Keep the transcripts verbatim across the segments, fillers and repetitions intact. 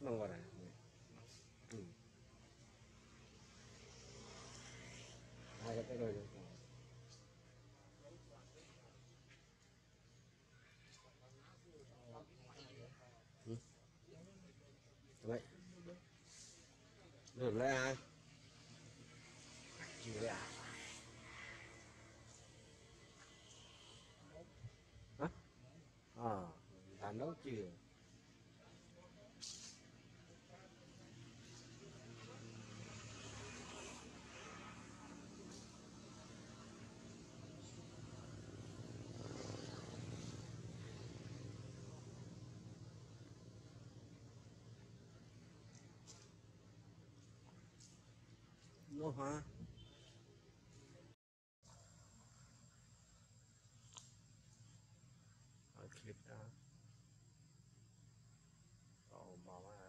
Nongol ya. Hmm. Agak terus. Hmm. Vậy. Được lấy ai? Chỉ lấy à? Hả? À, làm nấu chưa? Nó hả? Ở clip đó. Ồ, mò quá.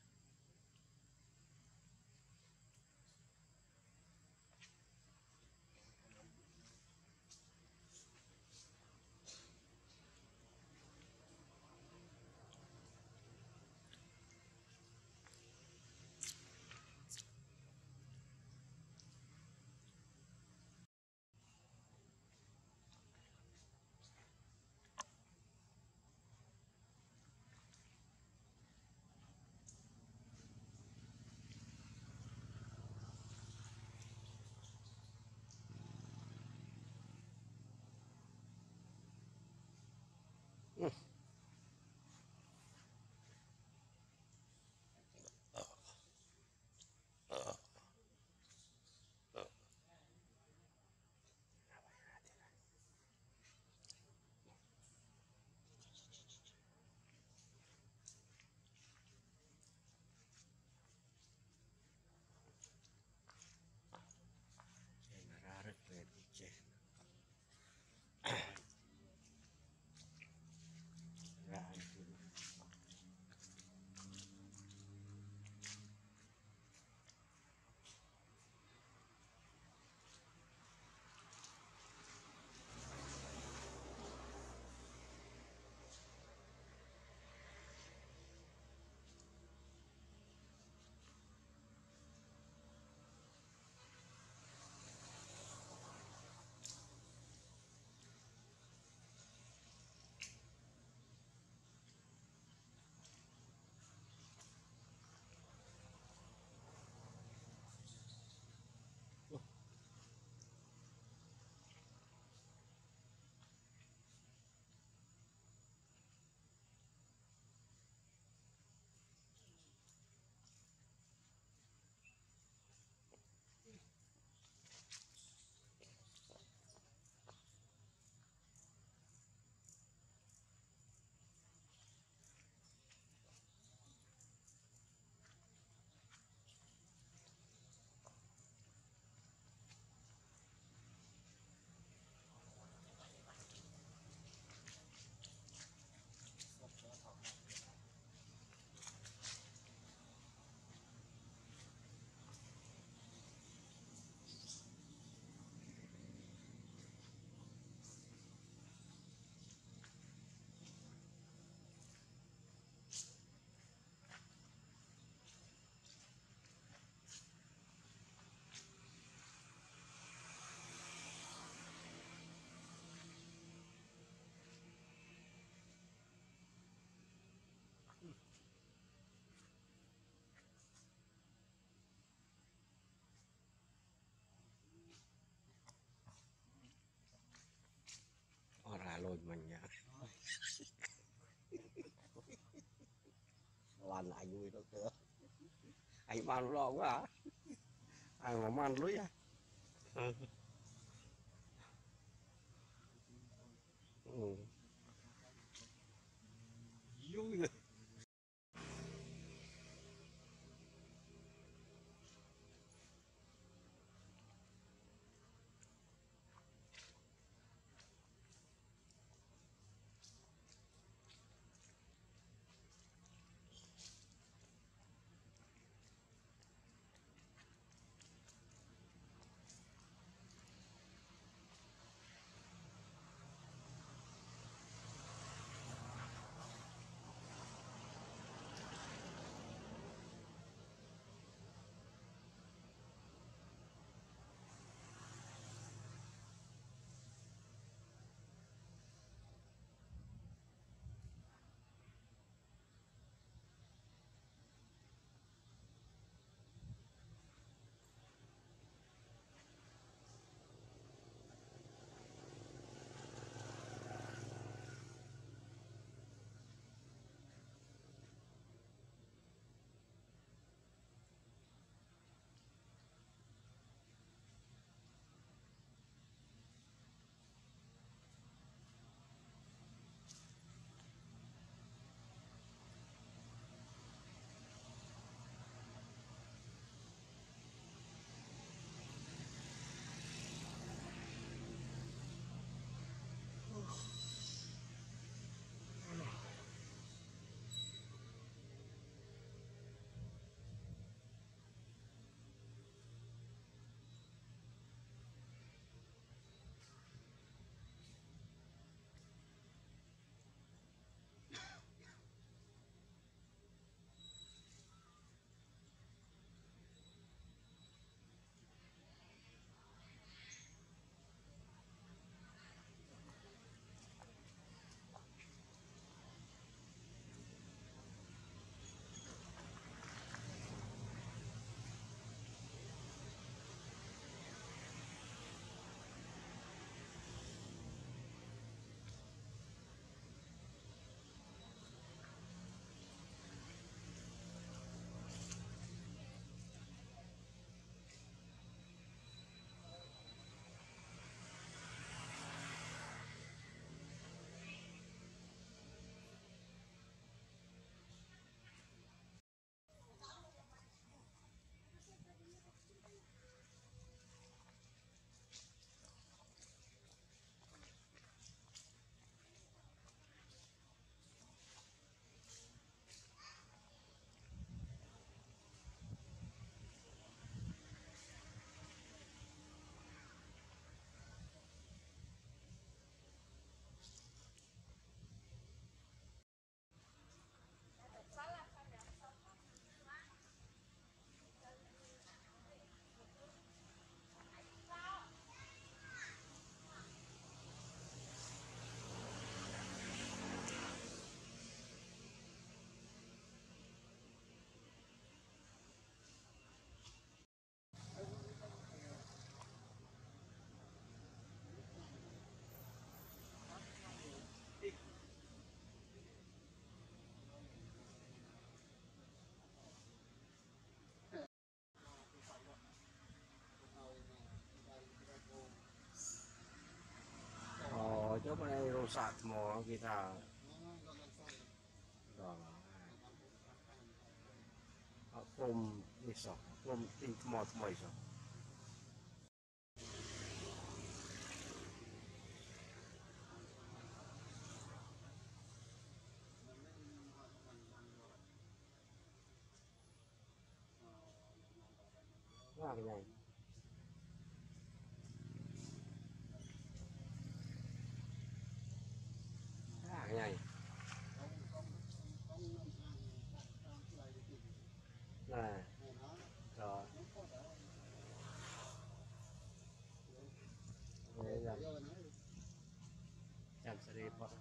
Ừ. Ờ. Ờ. Ờ. Ra rất về bị chết. Ra ăn thử. Orang lôi mình nha. Làm lại vui đó kìa. Anh mang lo quá hả? Anh mà mang lưới à? Ừ. Ừ. Vui rồi. sạt mò kia thà đó ôm đi sọ ôm tin mò mày sọ là cái này là cái này này rồi đây là chạm sẽ đi vào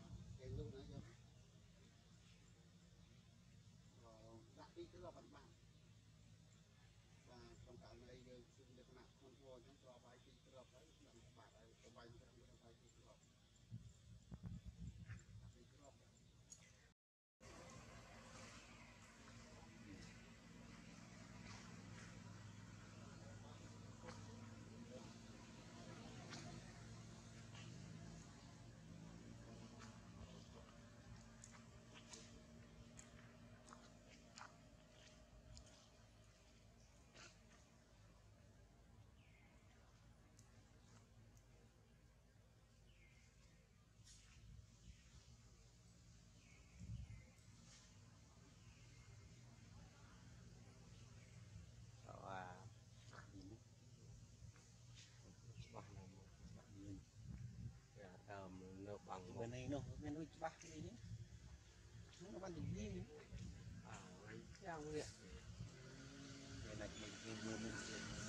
bằng bên này nó bên nuôi bắt cái gì nó bắt được gì à anh theo vậy cái này mình mình mình mình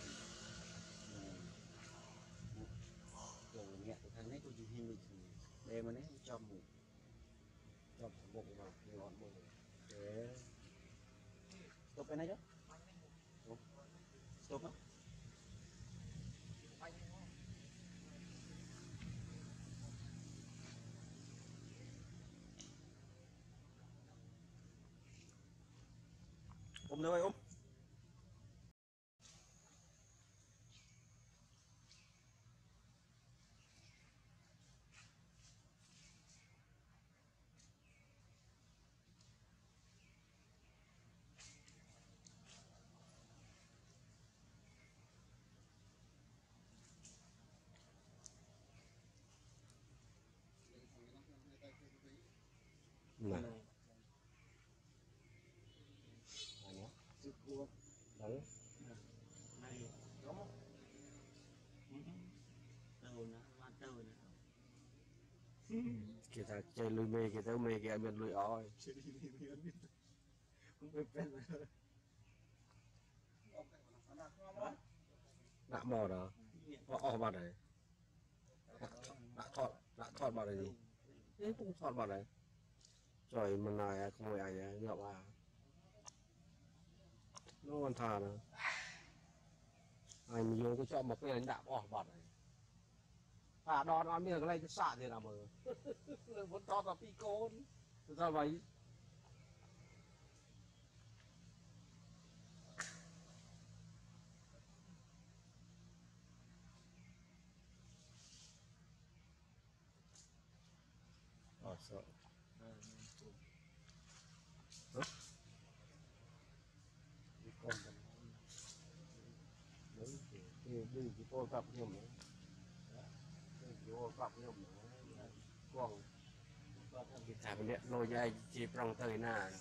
rồi nhẹ thằng ấy tôi chỉ hình mình để mà đấy cho một cho một vào thì gọn một để stop bên này chứ stop á ôm nữa ơi ôm này đấy này đó đầu nó van đầu nó kita chơi lùi mê kita mê cái bên lùi oi đã mò đó họ o vào đấy đã thọt đã thọt vào đấy gì thế cũng thọt vào đấy rồi mình này không phải ai ngậm à nó còn thà nữa anh vô cái chọn một cái đánh đạp o vào đấy à đòn ăn miếng cái này cái xạ thì làm rồi vẫn to là phi côn sao vậy ờ sợ con đấy thì đi cái tôi gặp nhiều nữa vô gặp nhiều nữa con cái thằng điện lôi dây chỉ trong thời nào